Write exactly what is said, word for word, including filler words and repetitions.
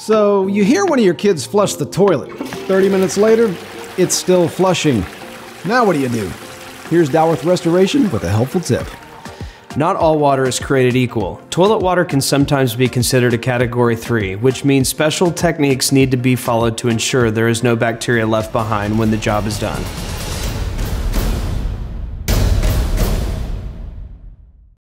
So you hear one of your kids flush the toilet. thirty minutes later, it's still flushing. Now what do you do? Here's Dalworth Restoration with a helpful tip. Not all water is created equal. Toilet water can sometimes be considered a category three, which means special techniques need to be followed to ensure there is no bacteria left behind when the job is done.